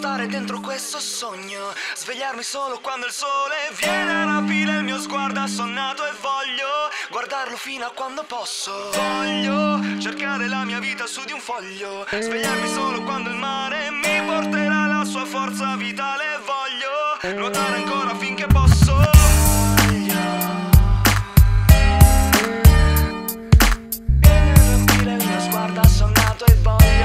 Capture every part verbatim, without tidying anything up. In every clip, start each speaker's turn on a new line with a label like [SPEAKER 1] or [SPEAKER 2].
[SPEAKER 1] restare dentro questo sogno, svegliarmi solo quando il sole viene a rapire il mio sguardo assonnato. E voglio guardarlo fino a quando posso. Voglio cercare la mia vita su di un foglio, svegliarmi solo quando il mare mi porterà la sua forza vitale. Voglio nuotare ancora finché posso. Voglio viene a rapire il mio sguardo assonnato. E voglio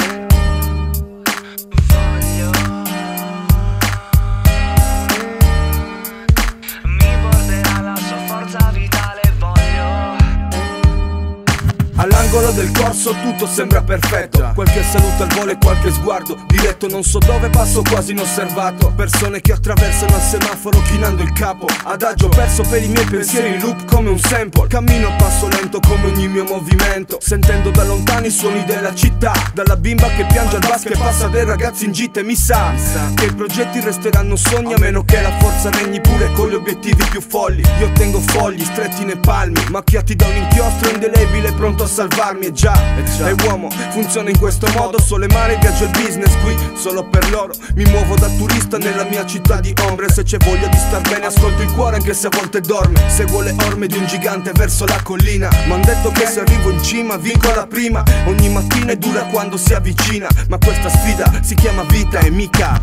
[SPEAKER 2] all'angolo del corso tutto sembra perfetto, qualche saluto al volo e qualche sguardo diretto, non so dove passo quasi inosservato. Persone che attraversano il semaforo chinando il capo, adagio perso per i miei pensieri in loop come un sample. Cammino a passo lento come ogni mio movimento, sentendo da lontano i suoni della città, dalla bimba che piange al basket passa dei ragazzi in gita. E mi sa che i progetti resteranno sogni a meno che la forza regni pure con gli obiettivi più folli. Io tengo fogli stretti nei palmi, macchiati da un inchiostro indelebile pronto a salvarmi. E già, e già, è uomo, funziona in questo modo. Sole mare, viaggio il business qui solo per loro. Mi muovo da turista nella mia città di ombre. Se c'è voglia di star bene ascolto il cuore anche se a volte dorme. Seguo le orme di un gigante verso la collina. M'han detto che se arrivo in cima vinco la prima. Ogni mattina è dura quando si avvicina, ma questa sfida si chiama vita e mica.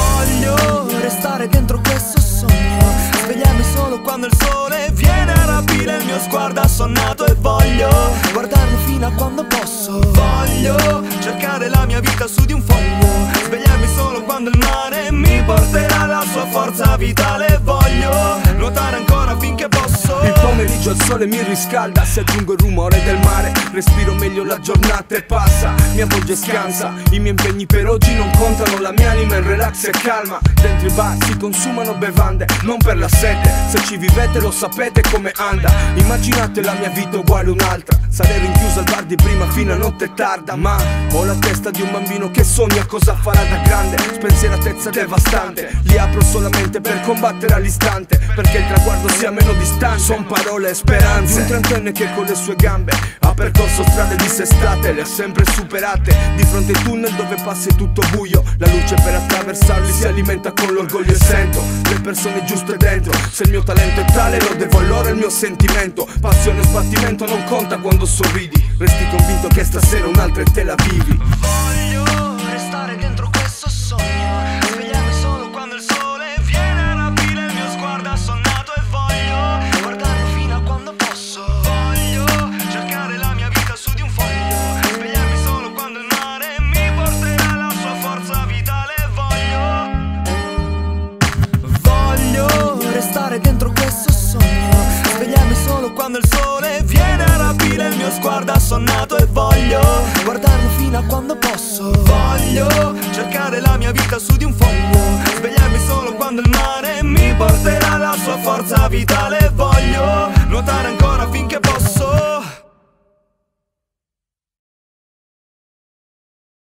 [SPEAKER 1] Voglio restare dentro questo sogno, svegliarmi solo quando il sole viene a rapire il mio sguardo assonnato. E voglio guardarlo fino a quando posso. Voglio cercare la mia vita su di un foglio, svegliarmi solo quando il mare mi porterà la sua forza vitale. Voglio nuotare ancora finché posso.
[SPEAKER 2] Il pomeriggio il sole mi riscalda, si aggiunge il rumore del mare. Respiro meglio la giornata e passa, mi avvolge e scansa. I miei impegni per oggi non contano, la mia anima in relax e calma. Dentro i bar si consumano bevande, non per la sete. Se ci vivete lo sapete come anda. Immaginate la mia vita uguale un'altra, salire rinchiuso al bar di prima fino a notte tarda. Ma ho la testa di un bambino che sogna cosa farà da grande. Spensieratezza devastante, li apro solamente per combattere all'istante, perché il traguardo sia meno distante. Son parole e speranze di un trentenne che con le sue gambe ha percorso strade dissestate, le ha sempre superate. Di fronte ai tunnel dove passa è tutto buio, la luce per attraversarli si alimenta con l'orgoglio. E sento le persone giuste dentro. Se il mio talento è tale lo devo a loro, il mio sentimento. Passione e sbattimento non conta quando sorridi. Resti convinto che stasera un'altra e te la vivi.
[SPEAKER 1] Voglio restare dentro questo sogno, svegliarmi solo quando il sole viene a rapire il mio sguardo assonnato. E voglio guardarlo fino a quando posso. Voglio cercare la mia vita su di un foglio, svegliarmi solo quando il mare mi porterà la sua forza vitale. Voglio Voglio restare dentro questo sogno, svegliarmi solo quando il sole viene a rapire il mio sguardo assonnato. E voglio guardarlo fino a quando posso. Voglio cercare la mia vita su di un foglio, svegliarmi solo quando il mare mi porterà la sua forza vitale. Voglio nuotare ancora finché posso.